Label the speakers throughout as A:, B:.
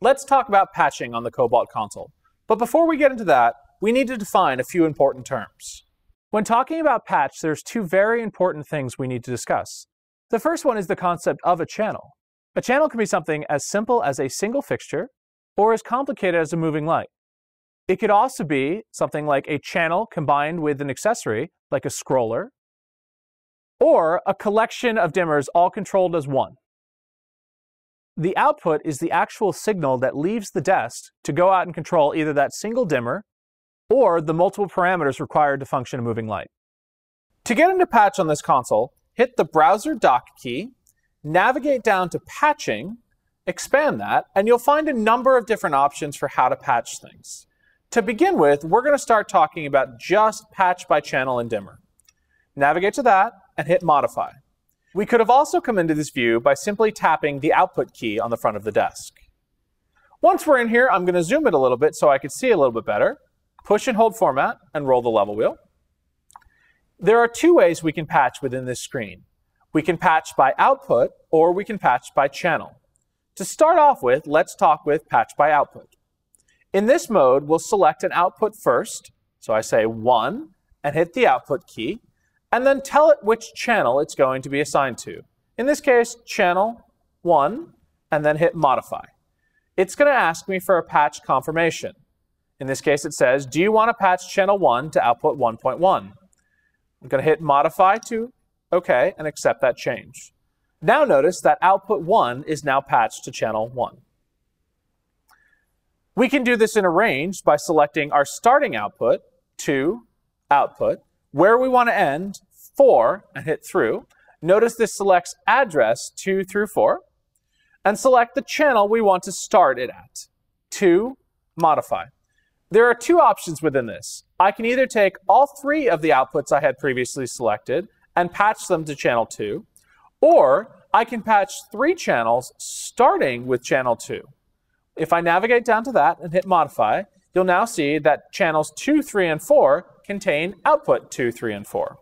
A: Let's talk about patching on the Cobalt console. But before we get into that, we need to define a few important terms. When talking about patch, there's two very important things we need to discuss. The first one is the concept of a channel. A channel can be something as simple as a single fixture or as complicated as a moving light. It could also be something like a channel combined with an accessory, like a scroller, or a collection of dimmers all controlled as one. The output is the actual signal that leaves the desk to go out and control either that single dimmer or the multiple parameters required to function a moving light. To get into Patch on this console, hit the Browser Dock key, navigate down to Patching, expand that, and you'll find a number of different options for how to patch things. To begin with, we're going to start talking about just patch by channel and dimmer. Navigate to that and hit Modify. We could have also come into this view by simply tapping the Output key on the front of the desk. Once we're in here, I'm going to zoom it a little bit so I can see a little bit better. Push and hold Format and roll the level wheel. There are two ways we can patch within this screen. We can patch by output or we can patch by channel. To start off with, let's talk with patch by output. In this mode, we'll select an output first. So I say 1 and hit the Output key, and then tell it which channel it's going to be assigned to. In this case, channel 1, and then hit Modify. It's going to ask me for a patch confirmation. In this case, it says, do you want to patch channel 1 to output 1.1? I'm going to hit Modify to OK and accept that change. Now notice that output 1 is now patched to channel 1. We can do this in a range by selecting our starting output to output, where we want to end 4 and hit through. Notice this selects address 2 through 4, and select the channel we want to start it at, 2, modify. There are two options within this. I can either take all 3 of the outputs I had previously selected and patch them to channel 2, or I can patch 3 channels starting with channel 2. If I navigate down to that and hit Modify, you'll now see that channels 2, 3, and 4 contain output 2, 3, and 4.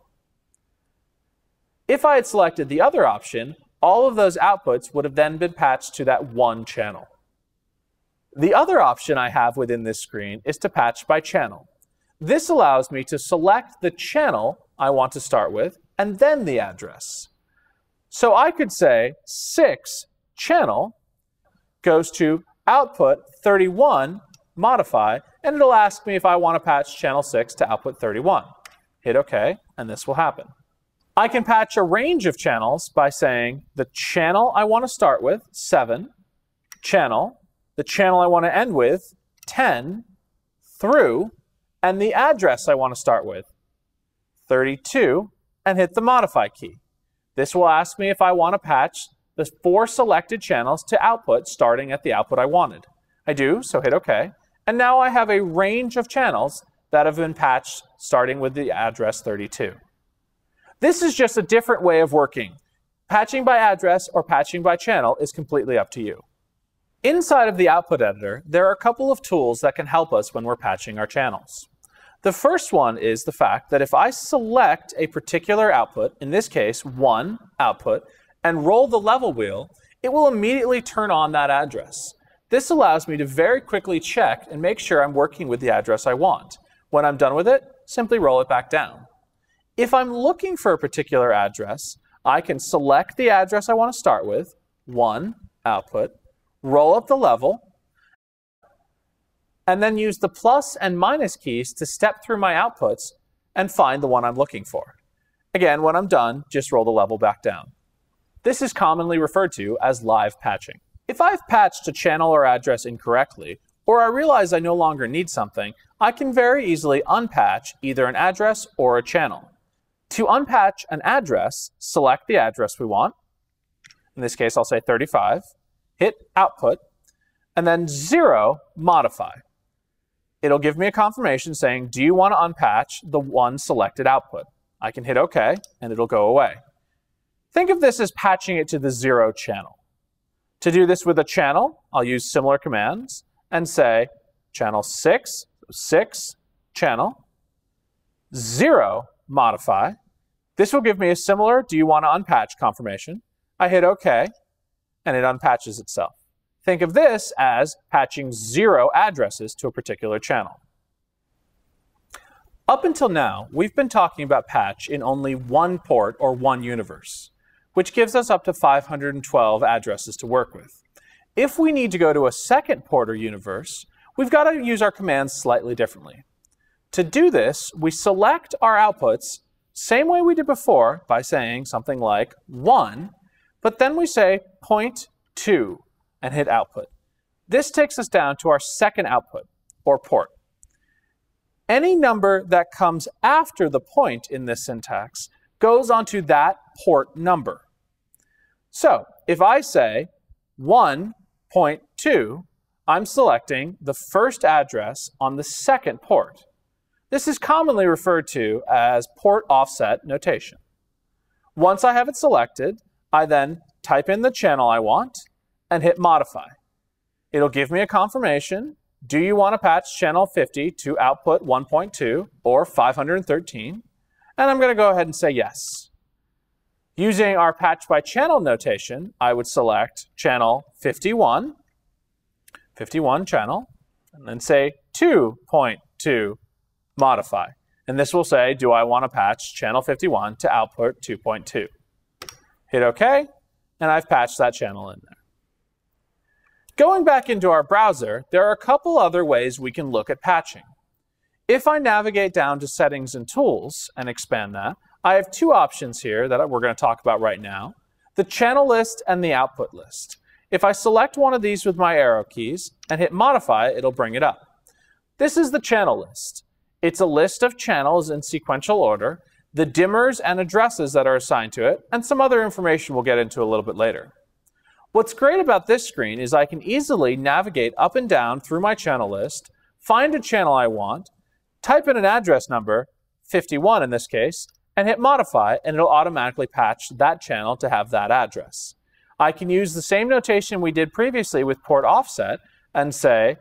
A: If I had selected the other option, all of those outputs would have then been patched to that one channel. The other option I have within this screen is to patch by channel. This allows me to select the channel I want to start with and then the address. So I could say 6 channel goes to output 31, modify, and it'll ask me if I want to patch channel 6 to output 31. Hit OK, and this will happen. I can patch a range of channels by saying the channel I want to start with, 7, channel, the channel I want to end with, 10, through, and the address I want to start with, 32, and hit the Modify key. This will ask me if I want to patch the 4 selected channels to output starting at the output I wanted. I do, so hit OK. And now I have a range of channels that have been patched starting with the address 32. This is just a different way of working. Patching by address or patching by channel is completely up to you. Inside of the output editor, there are a couple of tools that can help us when we're patching our channels. The first one is the fact that if I select a particular output, in this case 1 output, and roll the level wheel, it will immediately turn on that address. This allows me to very quickly check and make sure I'm working with the address I want. When I'm done with it, simply roll it back down. If I'm looking for a particular address, I can select the address I want to start with, 1 output, roll up the level, and then use the plus and minus keys to step through my outputs and find the one I'm looking for. Again, when I'm done, just roll the level back down. This is commonly referred to as live patching. If I've patched a channel or address incorrectly, or I realize I no longer need something, I can very easily unpatch either an address or a channel. To unpatch an address, select the address we want. In this case, I'll say 35. Hit Output, and then 0, Modify. It'll give me a confirmation saying, do you want to unpatch the one selected output? I can hit OK, and it'll go away. Think of this as patching it to the 0 channel. To do this with a channel, I'll use similar commands and say channel 6, channel, 0, modify. This will give me a similar do you want to unpatch confirmation. I hit OK, and it unpatches itself. Think of this as patching 0 addresses to a particular channel. Up until now, we've been talking about patch in only one port or one universe, which gives us up to 512 addresses to work with. If we need to go to a second port or universe, we've got to use our commands slightly differently. To do this, we select our outputs same way we did before by saying something like 1, but then we say 0.2 and hit output. This takes us down to our second output, or port. Any number that comes after the point in this syntax goes onto that port number. So if I say 1.2, I'm selecting the first address on the second port. This is commonly referred to as port offset notation. Once I have it selected, I then type in the channel I want and hit modify. It'll give me a confirmation. Do you want to patch channel 50 to output 1.2 or 513? And I'm going to go ahead and say yes. Using our patch by channel notation, I would select channel 51 channel, and then say 2.2 modify. And this will say, do I want to patch channel 51 to output 2.2? Hit OK, and I've patched that channel in there. Going back into our browser, there are a couple other ways we can look at patching. If I navigate down to Settings and Tools and expand that, I have two options here that we're going to talk about right now, the channel list and the output list. If I select one of these with my arrow keys and hit modify, it'll bring it up. This is the channel list. It's a list of channels in sequential order, the dimmers and addresses that are assigned to it, and some other information we'll get into a little bit later. What's great about this screen is I can easily navigate up and down through my channel list, find a channel I want, type in an address number, 51 in this case, and hit modify, and it'll automatically patch that channel to have that address. I can use the same notation we did previously with port offset and say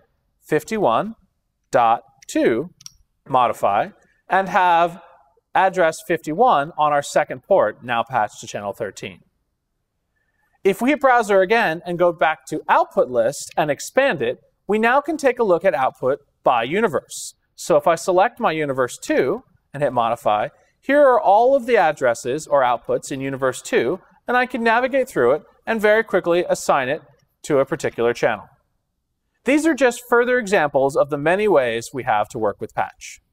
A: 51.2 modify, and have address 51 on our second port now patched to channel 13. If we hit browser again and go back to output list and expand it, we now can take a look at output by universe. So if I select my universe 2 and hit modify, here are all of the addresses or outputs in universe 2, and I can navigate through it and very quickly assign it to a particular channel. These are just further examples of the many ways we have to work with patch.